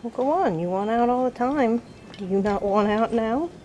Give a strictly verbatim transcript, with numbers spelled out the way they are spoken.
Well, go on. You want out all the time. Do you not want out now?